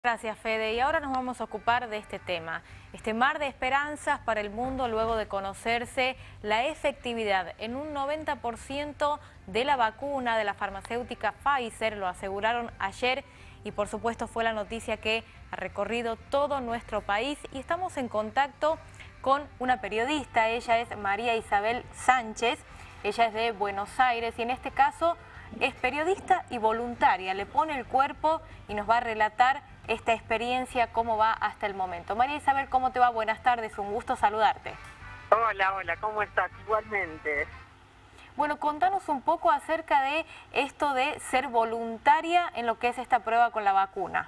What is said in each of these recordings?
Gracias, Fede. Y ahora nos vamos a ocupar de este tema, este mar de esperanzas para el mundo luego de conocerse la efectividad en un 90% de la vacuna de la farmacéutica Pfizer, lo aseguraron ayer y por supuesto fue la noticia que ha recorrido todo nuestro país y estamos en contacto con una periodista, ella es María Isabel Sánchez, ella es de Buenos Aires y en este caso es periodista y voluntaria, le pone el cuerpo y nos va a relatar esta experiencia, cómo va hasta el momento. María Isabel, ¿cómo te va? Buenas tardes, un gusto saludarte. Hola, ¿cómo estás? Igualmente. Bueno, contanos un poco acerca de esto de ser voluntaria en lo que es esta prueba con la vacuna.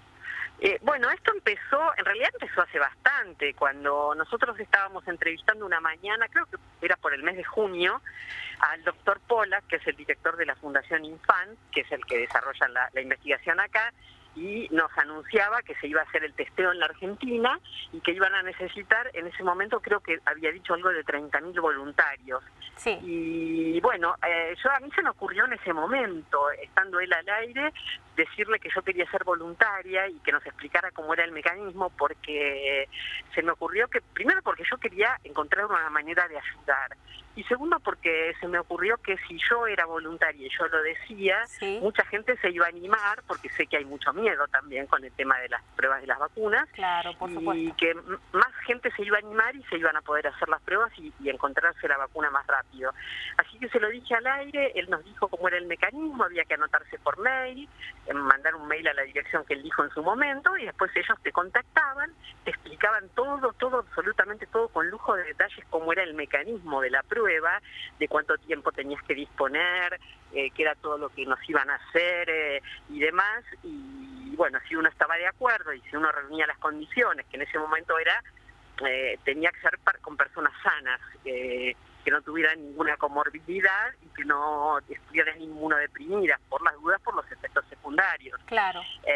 Bueno, esto en realidad empezó hace bastante, cuando nosotros estábamos entrevistando una mañana, creo que era por el mes de junio, al doctor Pollack, que es el director de la Fundación Infant, que es el que desarrolla la investigación acá, y nos anunciaba que se iba a hacer el testeo en la Argentina y que iban a necesitar, en ese momento creo que había dicho algo de 30.000 voluntarios. Sí. Y bueno, a mí se me ocurrió en ese momento, estando él al aire, decirle que yo quería ser voluntaria y que nos explicara cómo era el mecanismo, porque se me ocurrió que, primero porque yo quería encontrar una manera de ayudar, y segundo porque se me ocurrió que si yo era voluntaria y yo lo decía, Sí. mucha gente se iba a animar, porque sé que hay mucho miedo también con el tema de las pruebas de las vacunas. Claro, por supuesto. Y que más gente se iba a animar y se iban a poder hacer las pruebas y encontrarse la vacuna más rápido. Así que se lo dije al aire, él nos dijo cómo era el mecanismo, había que anotarse por mail, mandar un mail a la dirección que él dijo en su momento y después ellos te contactaban, te explicaban todo, absolutamente todo con lujo de detalles, cómo era el mecanismo de la prueba, de cuánto tiempo tenías que disponer, qué era todo lo que nos iban a hacer y demás. Y bueno, si uno estaba de acuerdo y si uno reunía las condiciones, que en ese momento tenía que ser con personas sanas, que no tuvieran ninguna comorbilidad y que no estuvieran inmunodeprimidas por las dudas por los efectos secundarios. Claro.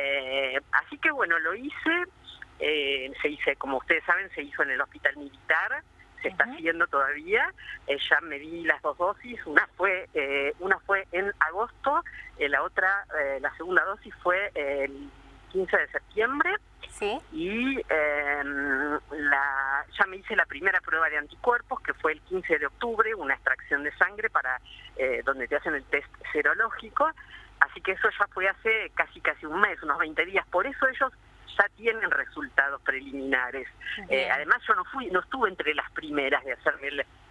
Así que bueno, lo hice, se hizo, como ustedes saben, se hizo en el Hospital Militar, se está haciendo todavía, ya me di las 2 dosis, una fue en agosto, la segunda dosis fue el 15 de septiembre. Sí. Y ya me hice la primera prueba de anticuerpos, que fue el 15 de octubre, una extracción de sangre donde te hacen el test serológico, así que eso ya fue hace casi un mes, unos 20 días, por eso ellos ya tienen resultados preliminares. Además yo no estuve entre las primeras de hacerme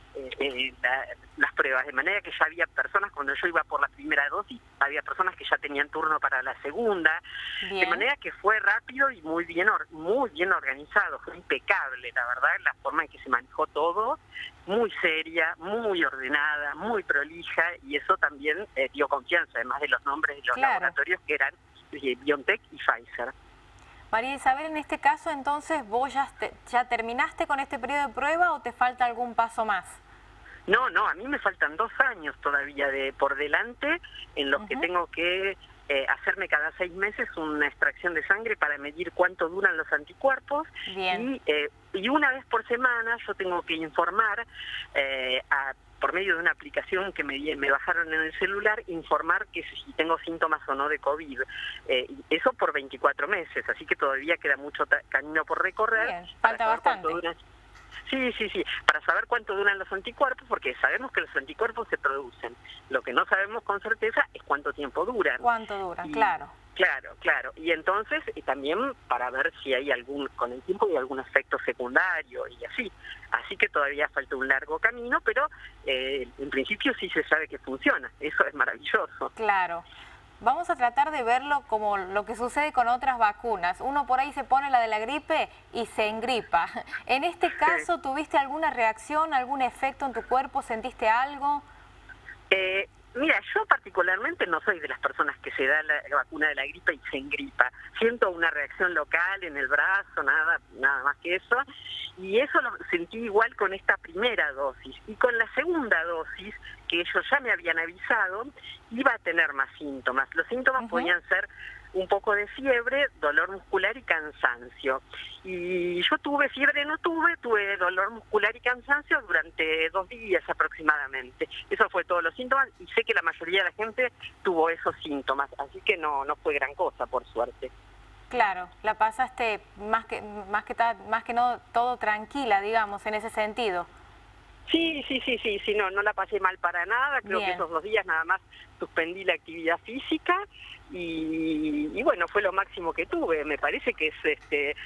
las pruebas, de manera que ya había personas, cuando yo iba por la primera dosis, había personas que ya tenían turno para la segunda. Bien. De manera que fue rápido y muy bien organizado, fue impecable, la verdad, la forma en que se manejó todo, muy seria, muy ordenada, muy prolija, y eso también dio confianza, además de los nombres de los laboratorios que eran BioNTech y Pfizer. María Isabel, en este caso, entonces, ¿vos ya terminaste con este periodo de prueba o te falta algún paso más? No, a mí me faltan 2 años todavía por delante en los que tengo que hacerme cada 6 meses una extracción de sangre para medir cuánto duran los anticuerpos. Bien. Y una vez por semana yo tengo que informar por medio de una aplicación que me bajaron en el celular, informar que si tengo síntomas o no de COVID. Eso por 24 meses, así que todavía queda mucho camino por recorrer. Bien, falta bastante. Sí, para saber cuánto duran los anticuerpos, porque sabemos que los anticuerpos se producen. Lo que no sabemos con certeza es cuánto tiempo duran. ¿Cuánto duran? Claro. Claro. Y entonces también para ver si hay con el tiempo hay algún efecto secundario y así. Así que todavía falta un largo camino, pero en principio sí se sabe que funciona. Eso es maravilloso. Claro. Vamos a tratar de verlo como lo que sucede con otras vacunas. Uno por ahí se pone la de la gripe y se engripa. En este caso, ¿tuviste alguna reacción, algún efecto en tu cuerpo? ¿Sentiste algo? Mira, yo particularmente no soy de las personas que se da la vacuna de la gripe y se engripa. Siento una reacción local en el brazo, nada más que eso. Y eso lo sentí igual con esta primera dosis. Y con la segunda dosis, que ellos ya me habían avisado, iba a tener más síntomas. Los síntomas podían ser un poco de fiebre, dolor muscular y cansancio. Y yo tuve fiebre, tuve dolor muscular y cansancio durante 2 días aproximadamente. Eso fue todos los síntomas y sé que la mayoría de la gente tuvo esos síntomas, así que no fue gran cosa, por suerte. Claro, la pasaste más que no todo tranquila, digamos, en ese sentido. Sí, no la pasé mal para nada, creo que Bien. esos 2 días nada más suspendí la actividad física y bueno, fue lo máximo que tuve. Me parece que es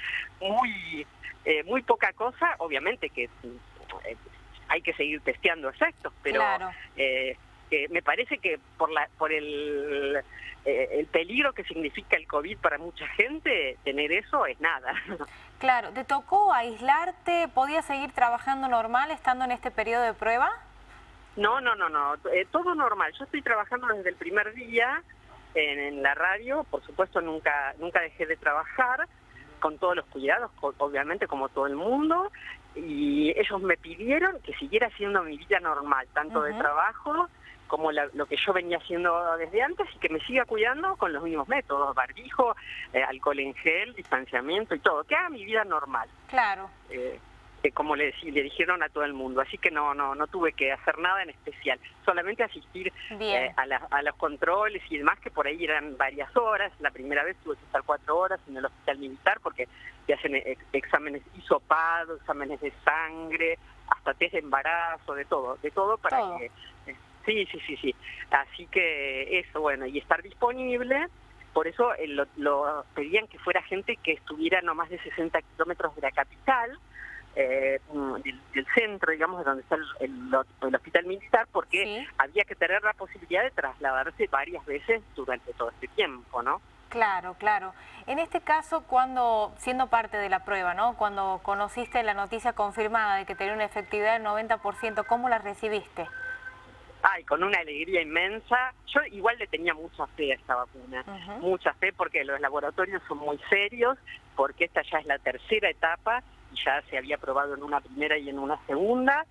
muy poca cosa, obviamente que hay que seguir testeando efectos, pero Claro. me parece que por el peligro que significa el COVID para mucha gente, tener eso es nada. Claro, ¿te tocó aislarte? ¿Podías seguir trabajando normal estando en este periodo de prueba? No, todo normal. Yo estoy trabajando desde el primer día en la radio, por supuesto nunca dejé de trabajar, con todos los cuidados, obviamente como todo el mundo, y ellos me pidieron que siguiera haciendo mi vida normal, tanto de trabajo como lo que yo venía haciendo desde antes, y que me siga cuidando con los mismos métodos, barbijo, alcohol en gel, distanciamiento y todo, que haga mi vida normal. Claro. Como le dijeron a todo el mundo, así que no tuve que hacer nada en especial, solamente asistir a los controles y demás, que por ahí eran varias horas. La primera vez tuve que estar 4 horas en el hospital militar porque te hacen exámenes hisopado, exámenes de sangre, hasta test de embarazo, de todo para que... Sí. Así que eso, bueno, y estar disponible. Por eso lo pedían que fuera gente que estuviera no más de 60 kilómetros de la capital, del centro, digamos, donde está el hospital militar, porque había que tener la posibilidad de trasladarse varias veces durante todo este tiempo, ¿no? Claro. En este caso, siendo parte de la prueba, ¿no? Cuando conociste la noticia confirmada de que tenía una efectividad del 90%, ¿cómo la recibiste? Ay, con una alegría inmensa. Yo igual le tenía mucha fe a esta vacuna, mucha fe, porque los laboratorios son muy serios, porque esta ya es la tercera etapa y ya se había probado en una primera y en una segunda,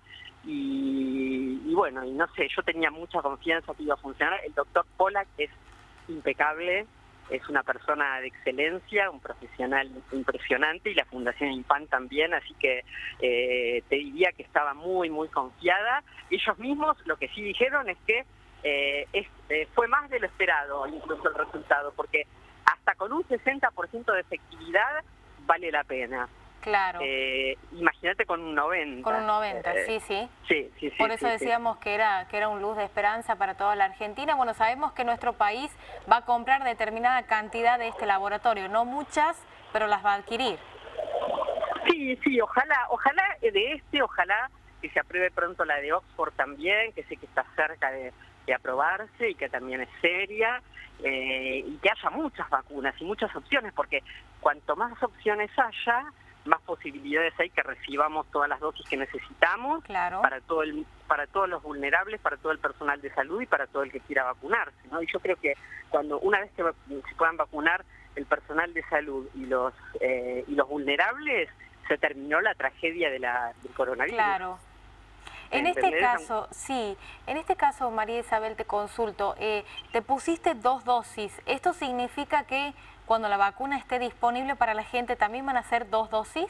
y bueno, y no sé, yo tenía mucha confianza que iba a funcionar. El doctor Pollack es impecable, es una persona de excelencia, un profesional impresionante, y la Fundación Infant también, así que te diría que estaba muy confiada. Ellos mismos lo que sí dijeron es que fue más de lo esperado incluso el resultado, porque hasta con un 60% de efectividad vale la pena. Claro. Imagínate con un 90%. Con un 90%, sí. Por eso decíamos que era un luz de esperanza para toda la Argentina. Bueno, sabemos que nuestro país va a comprar determinada cantidad de este laboratorio, no muchas, pero las va a adquirir. Sí, ojalá ojalá que se apruebe pronto la de Oxford también, que sé que está cerca de aprobarse y que también es seria, y que haya muchas vacunas y muchas opciones, porque cuanto más opciones haya, más posibilidades hay que recibamos todas las dosis que necesitamos, para todos los vulnerables, para todo el personal de salud y para todo el que quiera vacunarse, ¿no? Y yo creo que una vez que se puedan vacunar el personal de salud y los vulnerables, se terminó la tragedia del coronavirus. Claro. En este caso, María Isabel, te consulto, te pusiste 2 dosis. ¿Esto significa que cuando la vacuna esté disponible para la gente también van a ser 2 dosis?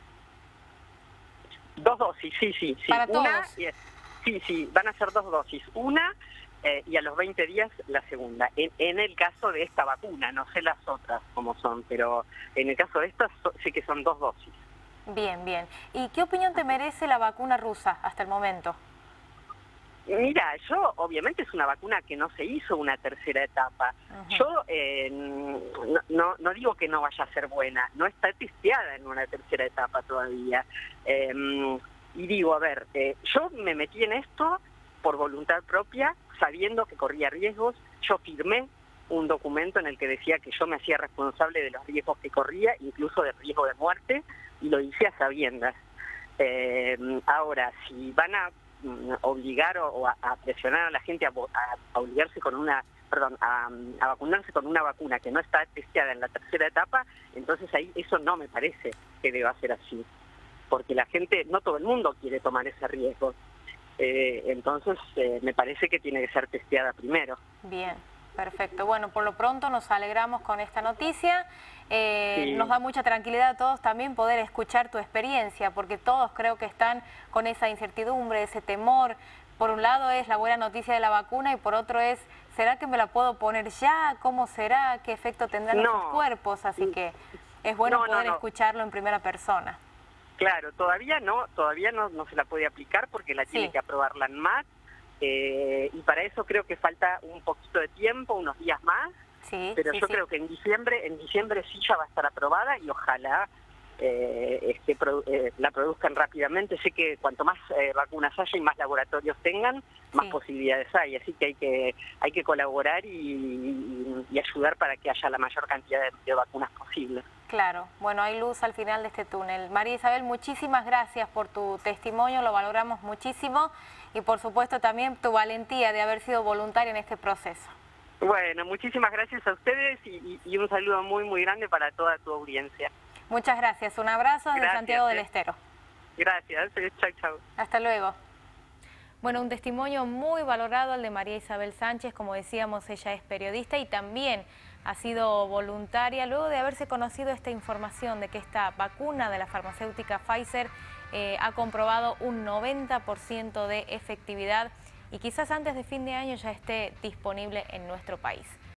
2 dosis, sí. ¿Para una, todos? Sí, van a ser 2 dosis. Una y a los 20 días la segunda. En el caso de esta vacuna, no sé las otras cómo son, pero en el caso de esta sé que son 2 dosis. Bien. ¿Y qué opinión te merece la vacuna rusa hasta el momento? Mira, obviamente es una vacuna que no se hizo una tercera etapa. Yo no digo que no vaya a ser buena, no está testeada en una tercera etapa todavía. Y digo, a ver, yo me metí en esto por voluntad propia, sabiendo que corría riesgos. Yo firmé un documento en el que decía que yo me hacía responsable de los riesgos que corría, incluso del riesgo de muerte, y lo hice a sabiendas. Ahora, si van a obligar o a presionar a la gente a obligarse a vacunarse con una vacuna que no está testeada en la tercera etapa, entonces ahí eso no me parece que deba ser así, porque la gente, no todo el mundo quiere tomar ese riesgo. Entonces me parece que tiene que ser testeada primero. Bien. Perfecto. Bueno, por lo pronto nos alegramos con esta noticia. Nos da mucha tranquilidad a todos también poder escuchar tu experiencia, porque todos creo que están con esa incertidumbre, ese temor. Por un lado es la buena noticia de la vacuna y por otro es ¿será que me la puedo poner ya? ¿Cómo será? ¿Qué efecto tendrán en sus cuerpos? Así que es bueno poder escucharlo en primera persona. Claro, todavía no se la puede aplicar porque la tiene que aprobar la ANMAT, y para eso creo que falta un poquito de tiempo, unos días más, pero yo creo que en diciembre sí ya va a estar aprobada y ojalá la produzcan rápidamente. Sé que cuanto más vacunas haya y más laboratorios tengan, más posibilidades hay, así que hay que colaborar y ayudar para que haya la mayor cantidad de vacunas posible. Claro, bueno, hay luz al final de este túnel. María Isabel, muchísimas gracias por tu testimonio, lo valoramos muchísimo, y por supuesto también tu valentía de haber sido voluntaria en este proceso. Bueno, muchísimas gracias a ustedes y un saludo muy, muy grande para toda tu audiencia. Muchas gracias. Un abrazo desde Santiago del Estero. Gracias. Chau, chau. Hasta luego. Bueno, un testimonio muy valorado el de María Isabel Sánchez. Como decíamos, ella es periodista y también ha sido voluntaria luego de haberse conocido esta información de que esta vacuna de la farmacéutica Pfizer ha comprobado un 90% de efectividad y quizás antes de fin de año ya esté disponible en nuestro país.